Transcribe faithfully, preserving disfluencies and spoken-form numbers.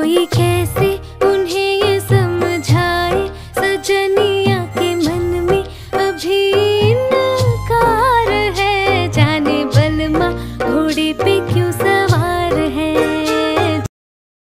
कोई कैसे उन्हें ये समझाए, सजनिया के मन में अभी इनकार है। जाने बलमा घोड़े पे क्यों